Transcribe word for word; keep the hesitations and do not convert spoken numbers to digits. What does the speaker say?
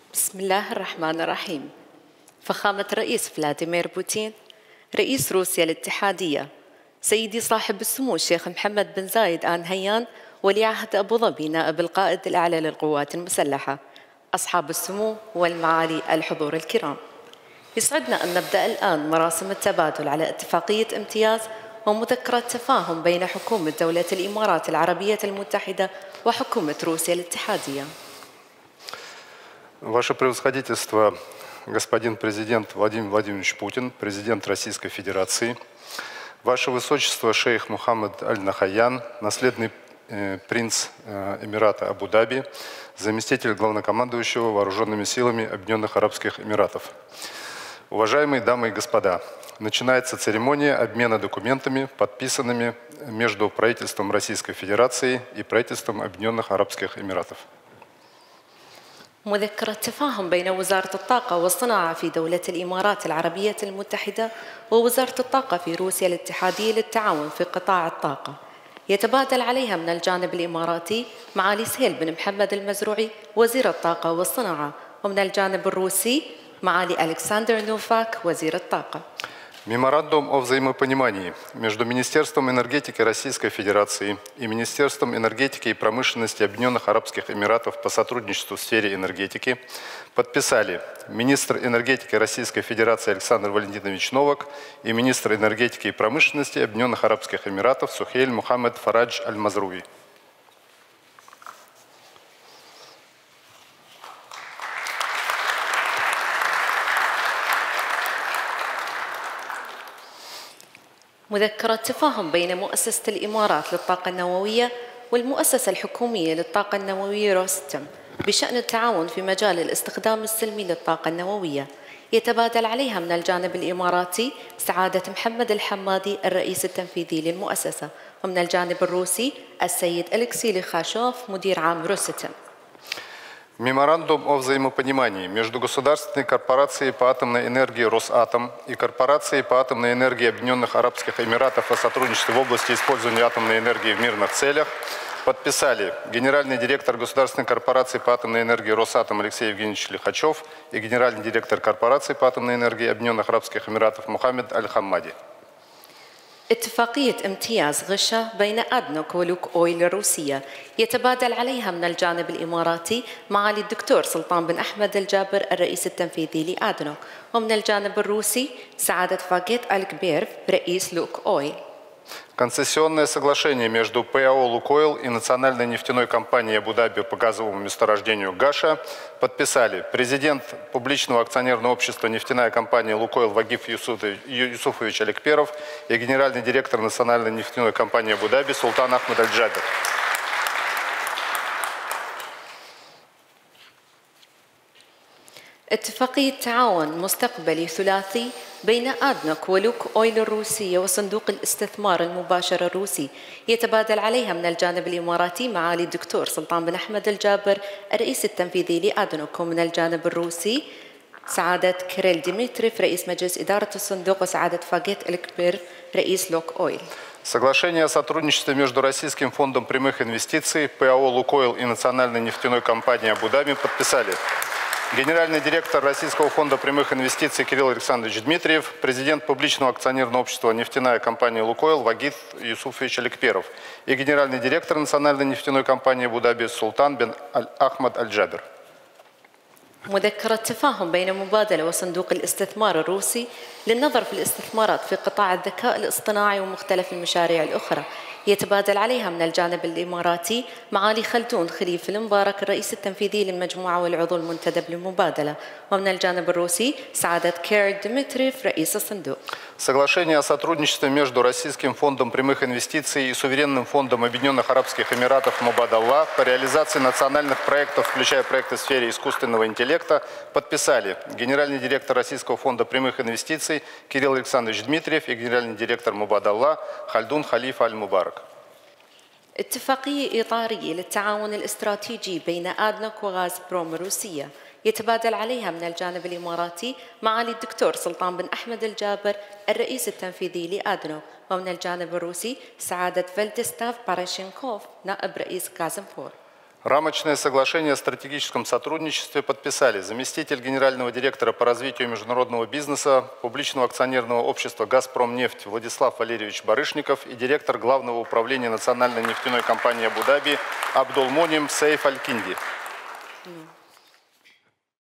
بسم الله الرحمن الرحيم. فخامة الرئيس فلاديمير بوتين رئيس روسيا الاتحادية، سيدي صاحب السمو الشيخ محمد بن زايد آل نهيان ولي عهد أبو ظبي نائب القائد الأعلى للقوات المسلحة، أصحاب السمو والمعالي الحضور الكرام، يسعدنا أن نبدأ الآن مراسم التبادل على اتفاقية امتياز ومذكرة تفاهم بين حكومة دولة الإمارات العربية المتحدة وحكومة روسيا الاتحادية. Ваше превосходительство, господин президент Владимир Владимирович Путин, президент Российской Федерации, Ваше Высочество шейх Мухаммад Аль-Нахаян, наследный э, принц э, Эмирата Абу-Даби, заместитель главнокомандующего Вооруженными силами Объединенных Арабских Эмиратов. Уважаемые дамы и господа, начинается церемония обмена документами, подписанными между правительством Российской Федерации и правительством Объединенных Арабских Эмиратов. مذكرة تفاهم بين وزارة الطاقة والصناعة في دولة الإمارات العربية المتحدة ووزارة الطاقة في روسيا الاتحادية للتعاون في قطاع الطاقة، يتبادل عليها من الجانب الإماراتي معالي سهيل بن محمد المزروعي وزير الطاقة والصناعة، ومن الجانب الروسي معالي ألكسندر نوفاك وزير الطاقة. Меморандум о взаимопонимании между Министерством энергетики Российской Федерации и Министерством энергетики и промышленности Объединенных Арабских Эмиратов по сотрудничеству в сфере энергетики подписали министр энергетики Российской Федерации Александр Валентинович Новак и министр энергетики и промышленности Объединенных Арабских Эмиратов Сухейль Мухаммед Фарадж Аль-Мазруи. مذكرة تفاهم بين مؤسسة الإمارات للطاقة النووية والمؤسسة الحكومية للطاقة النووية روستم بشأن التعاون في مجال الاستخدام السلمي للطاقة النووية، يتبادل عليها من الجانب الإماراتي سعادة محمد الحمادي الرئيس التنفيذي للمؤسسة، ومن الجانب الروسي السيد ألكسي لخاشوف مدير عام روستم. Меморандум о взаимопонимании между Государственной корпорацией по атомной энергии «Росатом» и Корпорацией по атомной энергии Объединенных Арабских Эмиратов о сотрудничестве в области использования атомной энергии в мирных целях подписали генеральный директор Государственной корпорации по атомной энергии «Росатом» Алексей Евгеньевич Лихачев и генеральный директор Корпорации по атомной энергии Объединенных Арабских Эмиратов Мухаммед Аль-Хаммади. اتفاقية امتياز غشة بين أدنوك ولوك أويل الروسية، يتبادل عليها من الجانب الإماراتي معالي الدكتور سلطان بن أحمد الجابر الرئيس التنفيذي لأدنوك، ومن الجانب الروسي سعادة فاقيت ألكبيرف رئيس لوك أويل. Концессионное соглашение между ПАО «Лукойл» и Национальной нефтяной компанией Абу-Даби по газовому месторождению Гаша подписали президент публичного акционерного общества «Нефтяная компания Лукойл» Вагиф Юсуфович Аликперов и генеральный директор Национальной нефтяной компании Абу-Даби Султан Ахмад Аль-Джабер. اتفاقية تعاون مستقبلي ثلاثي بين أدنوك ولوك أويل الروسية وصندوق الاستثمار المباشر الروسي، يتبادل عليها من الجانب الإماراتي معالي الدكتور سلطان بن أحمد الجابر الرئيس التنفيذي لأدنوك، ومن الجانب الروسي سعادة كيريل ديمتريف رئيس مجلس إدارة الصندوق وسعادة فاقيت إلكبير رئيس لوك أويل. Соглашение о сотрудничестве между Российским фондом прямых инвестиций, ПАО «Лукойл» и Национальной нефтяной компанией Абу-Даби подписали генеральный директор Российского фонда прямых инвестиций Кирилл Александрович Дмитриев, президент публичного акционерного общества «Нефтяная компания Лукойл» Вагиф Юсуфович Аликперов и генеральный директор Национальной нефтяной компании Абу-Даби Султан бен Ахмад Аль-Джабер. مذكرة تفاهم بين مبادلة وصندوق الاستثمار الروسي للنظر في الاستثمارات في قطاع الذكاء الاصطناعي ومختلف المشاريع الأخرى، يتبادل عليها من الجانب الإماراتي معالي خلدون خليف المبارك الرئيس التنفيذي للمجموعة والعضو المنتدب للمبادلة، ومن الجانب الروسي سعادة كيرل ديمتريف رئيس الصندوق. Соглашение о сотрудничестве между Российским фондом прямых инвестиций и Суверенным фондом Объединенных Арабских Эмиратов Мубадалла по реализации национальных проектов, включая проекты в сфере искусственного интеллекта, подписали генеральный директор Российского фонда прямых инвестиций Кирилл Александрович Дмитриев и генеральный директор Мубадалла Хальдун Халиф Аль-Мубарак. اتفاقية إطارية للتعاون الاستراتيجي بين أدنوك وغاز بروم الروسية، يتبادل عليها من الجانب الإماراتي معالي الدكتور سلطان بن أحمد الجابر الرئيس التنفيذي لأدنوك، ومن الجانب الروسي سعادة فلدستاف باراشينكوف نائب رئيس غازنفور. Рамочное соглашение о стратегическом сотрудничестве подписали заместитель генерального директора по развитию международного бизнеса публичного акционерного общества «Газпромнефть» Владислав Валерьевич Барышников и директор Главного управления национальной нефтяной компании Абу-Даби Абдулмоним Сейф Аль-Кинди.